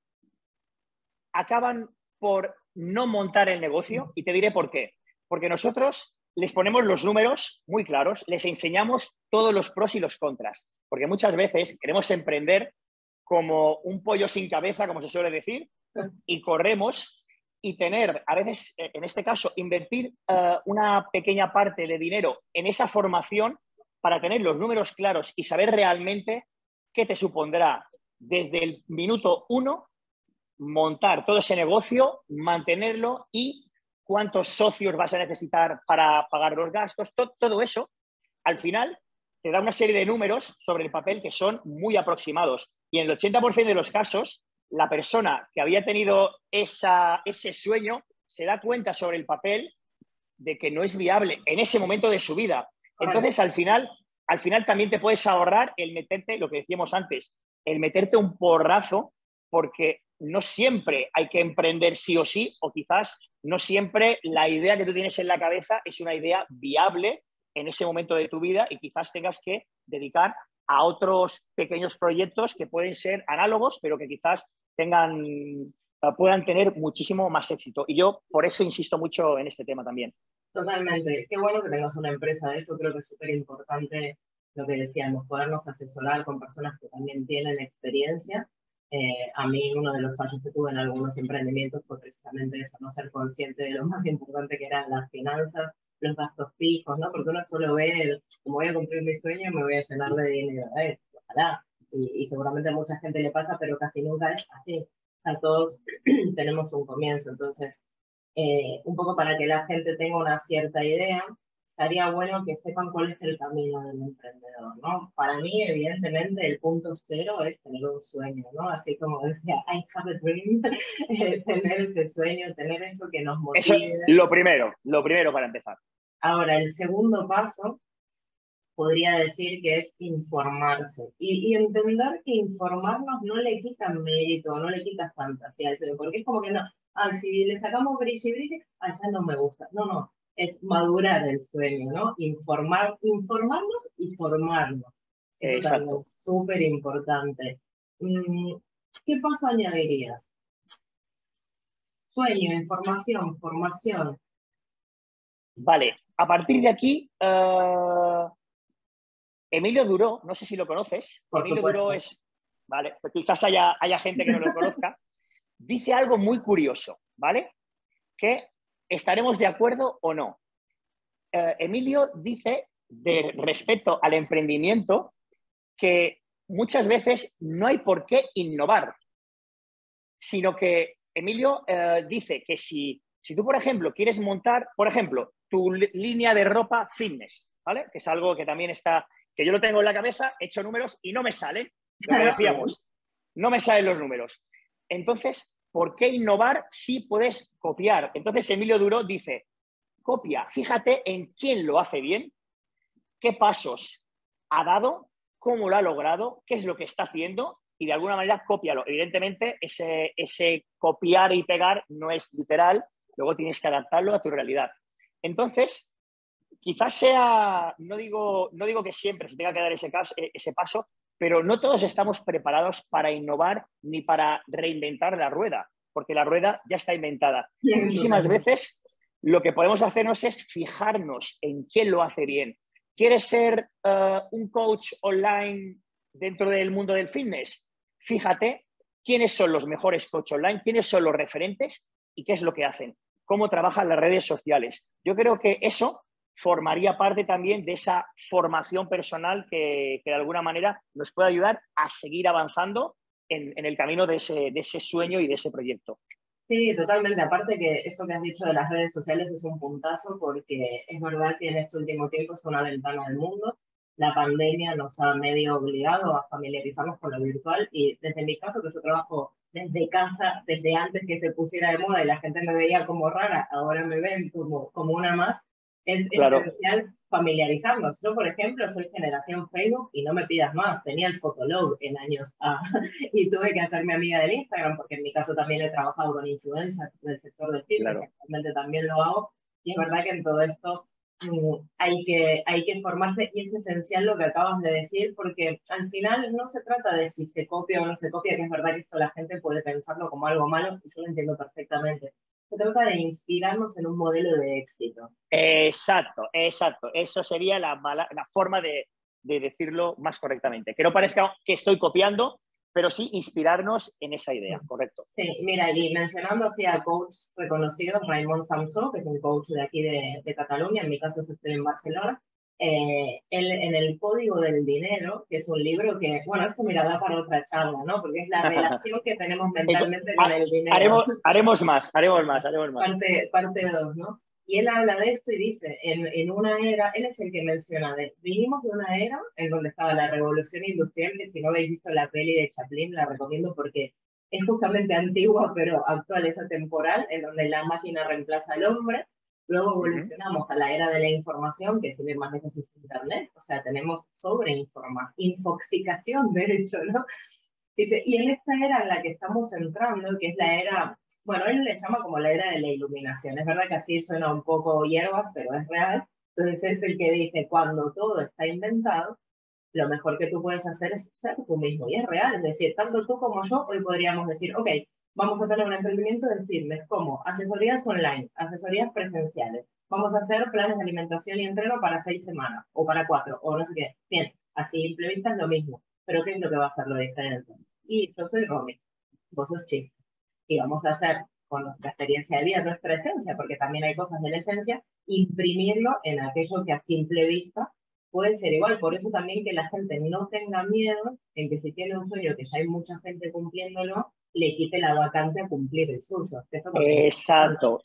acaban por no montar el negocio y te diré por qué. Porque nosotros les ponemos los números muy claros, les enseñamos todos los pros y los contras, porque muchas veces queremos emprender como un pollo sin cabeza, como se suele decir, y corremos y tener, a veces, en este caso, invertir una pequeña parte de dinero en esa formación para tener los números claros y saber realmente qué te supondrá desde el minuto 1 montar todo ese negocio, mantenerlo y cuántos socios vas a necesitar para pagar los gastos, todo eso, al final te da una serie de números sobre el papel que son muy aproximados. Y en el 80% de los casos, la persona que había tenido ese sueño se da cuenta sobre el papel de que no es viable en ese momento de su vida. Correcto. Entonces, al final también te puedes ahorrar el meterte, lo que decíamos antes, el meterte un porrazo, porque no siempre hay que emprender sí o sí, o quizás no siempre la idea que tú tienes en la cabeza es una idea viable en ese momento de tu vida y quizás tengas que dedicar a otros pequeños proyectos que pueden ser análogos, pero que quizás puedan tener muchísimo más éxito. Y yo por eso insisto mucho en este tema también. Totalmente. Qué bueno que tengas una empresa de esto. Creo que es súper importante lo que decíamos, podernos asesorar con personas que también tienen experiencia. A mí uno de los fallos que tuve en algunos emprendimientos fue precisamente eso, no ser consciente de lo más importante que eran las finanzas, los gastos fijos, ¿no? Porque uno solo ve, como voy a cumplir mi sueño, me voy a llenar de dinero. Ojalá. Y seguramente a mucha gente le pasa, pero casi nunca es así. O sea, todos tenemos un comienzo, entonces un poco para que la gente tenga una cierta idea, estaría bueno que sepan cuál es el camino del emprendedor, ¿no? Para mí, evidentemente, el punto cero es tener un sueño, ¿no? Así como decía, I have a dream, tener ese sueño, tener eso que nos Eso es motive. lo primero para empezar. Ahora, el segundo paso podría decir que es informarse y entender que informarnos no le quita mérito, no le quita fantasía, porque es como que no, si le sacamos brillo y brillo, ya no me gusta. No, no, es madurar el sueño, ¿no? Informarnos y formarnos. Eso también Exacto. es súper importante. ¿Qué paso añadirías? Sueño, información, formación. Vale, a partir de aquí, Emilio Duró, no sé si lo conoces, Por Emilio Duró supuesto. es, vale, pues quizás haya gente que no lo conozca, dice algo muy curioso, ¿vale? Que estaremos de acuerdo o no. Emilio dice, respecto al emprendimiento, que muchas veces no hay por qué innovar, sino que Emilio dice que si tú, por ejemplo, quieres montar, por ejemplo, tu línea de ropa fitness, ¿vale? Que es algo que también está, que yo lo tengo en la cabeza, he hecho números y no me salen, lo que decíamos, no me salen los números. Entonces, ¿por qué innovar si puedes copiar? Entonces, Emilio Duró dice, copia, fíjate en quién lo hace bien, qué pasos ha dado, cómo lo ha logrado, qué es lo que está haciendo y de alguna manera cópialo. Evidentemente, ese copiar y pegar no es literal, luego tienes que adaptarlo a tu realidad. Entonces, quizás sea, no digo que siempre se tenga que dar ese paso, pero no todos estamos preparados para innovar ni para reinventar la rueda, porque la rueda ya está inventada. Muchísimas veces lo que podemos hacernos es fijarnos en quién lo hace bien. ¿Quieres ser un coach online dentro del mundo del fitness? Fíjate quiénes son los mejores coaches online, quiénes son los referentes y qué es lo que hacen, cómo trabajan las redes sociales. Yo creo que eso formaría parte también de esa formación personal que de alguna manera nos puede ayudar a seguir avanzando en el camino de ese sueño y de ese proyecto. Sí, totalmente. Aparte que esto que has dicho de las redes sociales es un puntazo porque es verdad que en este último tiempo es una ventana del mundo. La pandemia nos ha medio obligado a familiarizarnos con lo virtual y desde mi caso, que yo trabajo desde casa, desde antes que se pusiera de moda y la gente me veía como rara, ahora me ven como una más, es Claro. esencial familiarizarnos. Yo, por ejemplo, soy generación Facebook y no me pidas más. Tenía el Fotolog en años y tuve que hacerme amiga del Instagram porque en mi caso también he trabajado con influencers del sector del fitness, Claro. y actualmente también lo hago. Y es verdad que en todo esto hay que formarse y es esencial lo que acabas de decir porque al final no se trata de si se copia o no se copia, que es verdad que esto la gente puede pensarlo como algo malo y yo lo entiendo perfectamente. Se trata de inspirarnos en un modelo de éxito. Exacto. Eso sería la forma de decirlo más correctamente. Que no parezca que estoy copiando, pero sí inspirarnos en esa idea, correcto. Sí, mira, y mencionando así a coach reconocidos, Raymond Samson, que es un coach de aquí de Cataluña, en mi caso yo estoy en Barcelona, él en el Código del Dinero, que es un libro que, bueno, esto mira, da para otra charla, ¿no? Porque es la relación que tenemos mentalmente con el dinero. Haremos más. Parte 2, ¿no? Y él habla de esto y dice, en una era, él es el que menciona, vinimos de una era en donde estaba la revolución industrial, que si no habéis visto la peli de Chaplin, la recomiendo porque es justamente antigua, pero actual, es atemporal, en donde la máquina reemplaza al hombre. Luego evolucionamos a la era de la información, que si bien más lejos es Internet, o sea, tenemos sobreinformación, infoxicación, de hecho, ¿no? Dice, y en esta era en la que estamos entrando, que es la era, bueno, él le llama como la era de la iluminación. Es verdad que así suena un poco hierbas, pero es real. Entonces es el que dice, cuando todo está inventado, lo mejor que tú puedes hacer es ser tú mismo. Y es real, es decir, tanto tú como yo hoy podríamos decir, ok, vamos a tener un emprendimiento de fitness como asesorías online, asesorías presenciales. Vamos a hacer planes de alimentación y entreno para 6 semanas o para 4 o no sé qué. Bien, así implementas lo mismo. Pero ¿qué es lo que va a hacer lo diferente? Y yo soy Romy, vos sos Chip. Y vamos a hacer con nuestra experiencia de vida, nuestra esencia, porque también hay cosas de la esencia, imprimirlo en aquello que a simple vista puede ser igual. Por eso también que la gente no tenga miedo en que si tiene un sueño que ya hay mucha gente cumpliéndolo, le quite la vacante a cumplir el suyo. Exacto.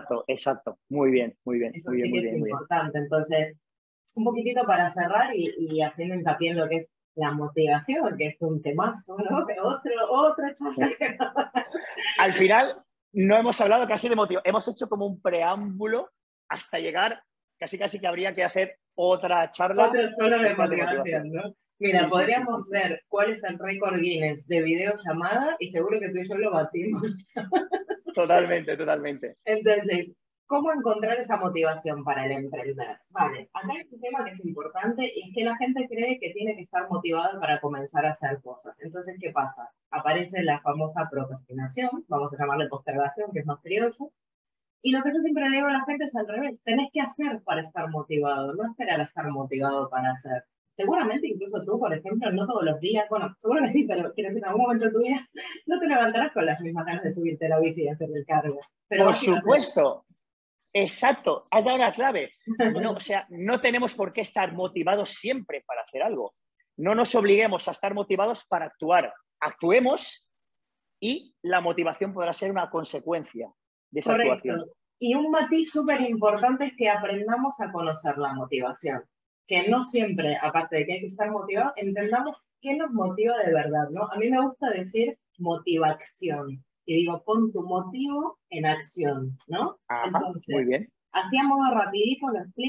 Muy bien. Eso sí que es importante. Entonces, un poquitito para cerrar y haciendo hincapié en lo que es la motivación, que es un temazo, ¿no? Otro charla. Al final, no hemos hablado casi de motivación. Hemos hecho como un preámbulo hasta llegar, casi que habría que hacer otra charla. Otro solo de motivación, ¿no? Mira, sí, podríamos ver cuál es el récord Guinness de videollamada y seguro que tú y yo lo batimos. Totalmente. Entonces, ¿cómo encontrar esa motivación para el emprender? Vale, acá hay un tema que es importante y es que la gente cree que tiene que estar motivada para comenzar a hacer cosas. Entonces, ¿qué pasa? Aparece la famosa procrastinación, vamos a llamarle postergación, que es más crioso. Y lo que yo siempre le digo a la gente es al revés, tenés que hacer para estar motivado, no esperar a estar motivado para hacer. Seguramente incluso tú, por ejemplo, no todos los días, bueno, seguramente sí, pero quiero decir, en algún momento de tu vida no te levantarás con las mismas ganas de subirte a la bici y hacer el cargo. Pero por supuesto, exacto, has dado la clave. No, o sea, no tenemos por qué estar motivados siempre para hacer algo. No nos obliguemos a estar motivados para actuar. Actuemos y la motivación podrá ser una consecuencia de esa actuación. Y un matiz súper importante es que aprendamos a conocer la motivación. Que no siempre, aparte de que hay que estar motivado, entendamos qué nos motiva de verdad, ¿no? A mí me gusta decir motivación. Y digo, pon tu motivo en acción, ¿no? Ajá, entonces, muy bien. así a modo rapidito lo explico.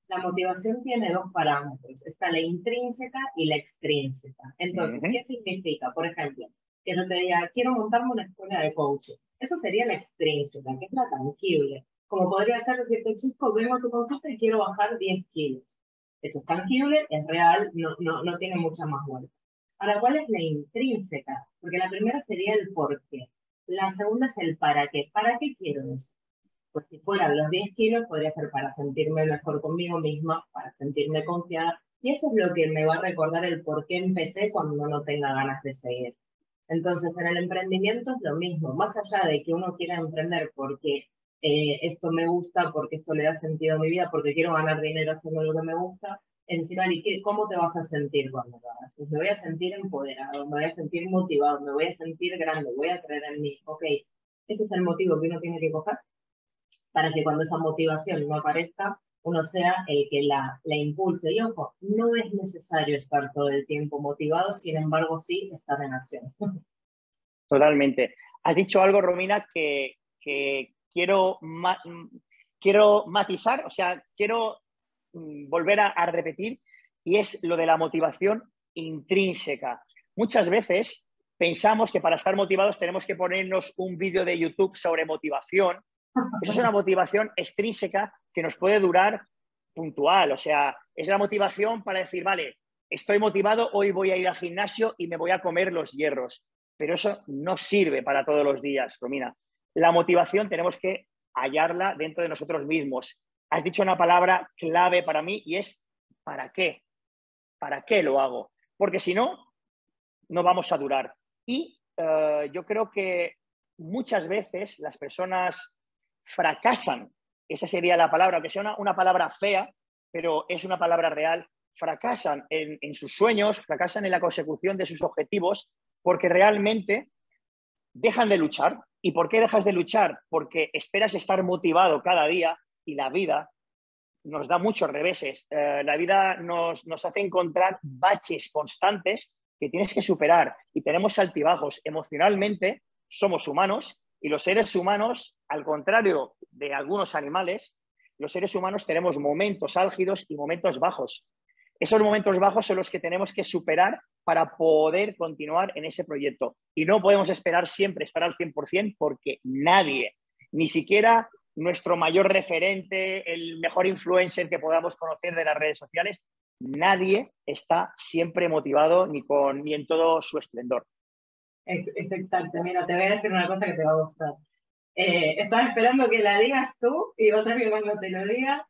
la motivación tiene dos parámetros. Está la intrínseca y la extrínseca. Entonces, ¿qué significa? Por ejemplo, que yo te diga, quiero montarme una escuela de coaching. Eso sería la extrínseca, que es la tangible. Como podría ser decirte, chico, vengo a tu consulta y quiero bajar 10 kilos. Eso es tangible, es real, no tiene mucha más vuelta. Ahora, ¿cuál es la intrínseca? Porque la primera sería el por qué. La segunda es el para qué. ¿Para qué quiero eso? Pues si fueran los 10 kilos, podría ser para sentirme mejor conmigo misma, para sentirme confiada. Y eso es lo que me va a recordar el por qué empecé cuando no tenga ganas de seguir. Entonces, en el emprendimiento es lo mismo. Más allá de que uno quiera emprender porque esto me gusta, porque esto le da sentido a mi vida, porque quiero ganar dinero haciendo lo que me gusta, es decir, Ari, ¿cómo te vas a sentir cuando lo hagas? Pues me voy a sentir empoderado, me voy a sentir motivado, me voy a sentir grande, voy a creer en mí. Ok, ese es el motivo que uno tiene que coger para que cuando esa motivación no aparezca, uno sea el que la impulse. Y ojo, no es necesario estar todo el tiempo motivado, sin embargo, sí estar en acción. Totalmente. Has dicho algo, Romina, que quiero matizar, o sea, quiero volver a repetir, y es lo de la motivación intrínseca. Muchas veces pensamos que para estar motivados tenemos que ponernos un vídeo de YouTube sobre motivación. Eso es una motivación extrínseca que nos puede durar puntual, o sea, es la motivación para decir, vale, estoy motivado, hoy voy a ir al gimnasio y me voy a comer los hierros. Pero eso no sirve para todos los días, Romina. La motivación tenemos que hallarla dentro de nosotros mismos. Has dicho una palabra clave para mí y es ¿para qué? ¿Para qué lo hago? Porque si no, no vamos a durar. Y yo creo que muchas veces las personas fracasan, esa sería la palabra, aunque sea una palabra fea, pero es una palabra real, fracasan en sus sueños, fracasan en la consecución de sus objetivos, porque realmente dejan de luchar. ¿Y por qué dejas de luchar? Porque esperas estar motivado cada día y la vida nos da muchos reveses. La vida nos hace encontrar baches constantes que tienes que superar y tenemos altibajos. Emocionalmente somos humanos y los seres humanos, al contrario de algunos animales, los seres humanos tenemos momentos álgidos y momentos bajos. Esos momentos bajos son los que tenemos que superar para poder continuar en ese proyecto. Y no podemos esperar siempre estar al 100% porque nadie, ni siquiera nuestro mayor referente, el mejor influencer que podamos conocer de las redes sociales, nadie está siempre motivado ni en todo su esplendor. Es exacto. Mira, te voy a decir una cosa que te va a gustar. Estaba esperando que la digas tú y otra que cuando te lo diga,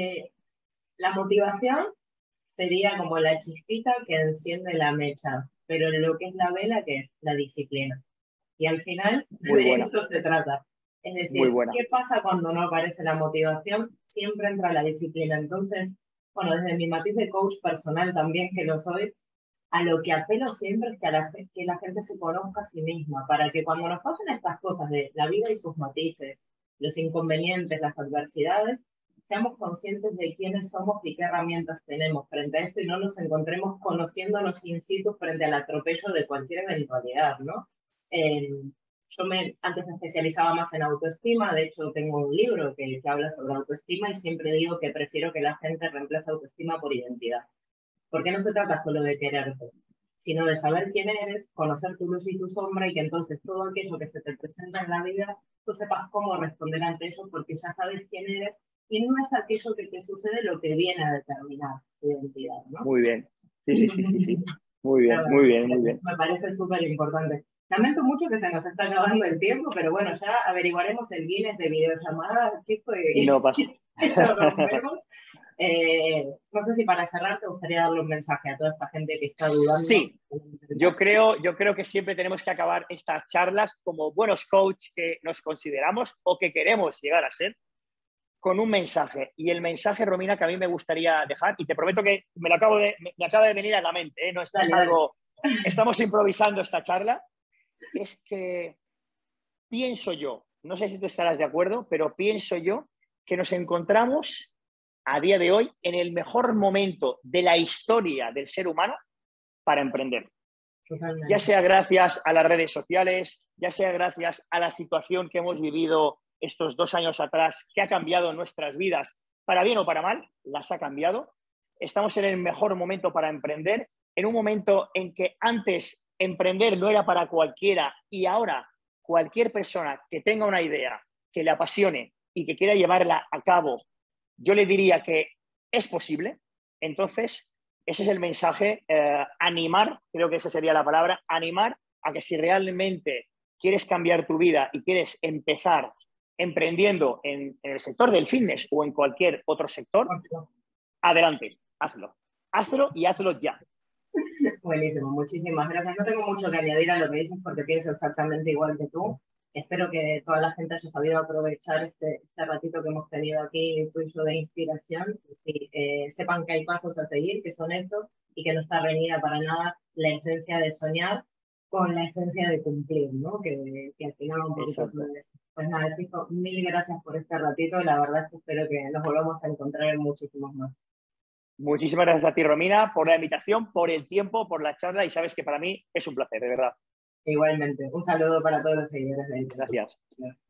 la motivación sería como la chispita que enciende la mecha, pero lo que es la vela, que es la disciplina. Y al final de eso se trata. Es decir, ¿qué pasa cuando no aparece la motivación? Siempre entra la disciplina. Entonces, bueno, desde mi matiz de coach personal también, que lo soy, a lo que apelo siempre es que la gente se conozca a sí misma, para que cuando nos pasen estas cosas de la vida y sus matices, los inconvenientes, las adversidades, seamos conscientes de quiénes somos y qué herramientas tenemos frente a esto y no nos encontremos conociéndonos in situ frente al atropello de cualquier eventualidad, ¿no? Yo antes me especializaba más en autoestima, de hecho tengo un libro que habla sobre autoestima y siempre digo que prefiero que la gente reemplace autoestima por identidad. Porque no se trata solo de quererte, sino de saber quién eres, conocer tu luz y tu sombra y que entonces todo aquello que se te presenta en la vida, tú sepas cómo responder ante ello porque ya sabes quién eres y no es aquello que te sucede lo que viene a determinar tu identidad, ¿no? Muy bien. Sí. Muy bien, Claro, muy bien, muy bien. Me parece súper importante. Lamento mucho que se nos está acabando el tiempo, pero bueno, ya averiguaremos el Guinness de videollamadas, chico, y no pasa. lo rompemos. No sé si para cerrar te gustaría darle un mensaje a toda esta gente que está dudando. Sí, yo creo que siempre tenemos que acabar estas charlas como buenos coaches que nos consideramos o que queremos llegar a ser, con un mensaje. Y el mensaje, Romina, que a mí me gustaría dejar, y te prometo que me acaba de venir a la mente, no es algo, estamos improvisando esta charla, es que pienso yo, no sé si tú estarás de acuerdo, pero pienso yo que nos encontramos a día de hoy en el mejor momento de la historia del ser humano para emprender. Totalmente. Ya sea gracias a las redes sociales, ya sea gracias a la situación que hemos vivido estos 2 años atrás, que ha cambiado nuestras vidas para bien o para mal, las ha cambiado. Estamos en el mejor momento para emprender, en un momento en que antes emprender no era para cualquiera y ahora cualquier persona que tenga una idea, que le apasione y que quiera llevarla a cabo, yo le diría que es posible. Entonces, ese es el mensaje, animar, creo que esa sería la palabra, animar a que si realmente quieres cambiar tu vida y quieres empezar emprendiendo en el sector del fitness o en cualquier otro sector, adelante, hazlo. Hazlo y hazlo ya. Buenísimo, muchísimas gracias. No tengo mucho que añadir a lo que dices porque pienso exactamente igual que tú. Espero que toda la gente haya sabido aprovechar este ratito que hemos tenido aquí tuyo de inspiración. Sí, sepan que hay pasos a seguir, que son estos, y que no está reñida para nada la esencia de soñar con la esencia de cumplir, ¿no? Que al final un poquito todo eso. Pues nada, chicos, mil gracias por este ratito. La verdad es que espero que nos volvamos a encontrar en muchísimos más. Muchísimas gracias a ti, Romina, por la invitación, por el tiempo, por la charla y sabes que para mí es un placer, de verdad. Igualmente, un saludo para todos los seguidores de Gracias.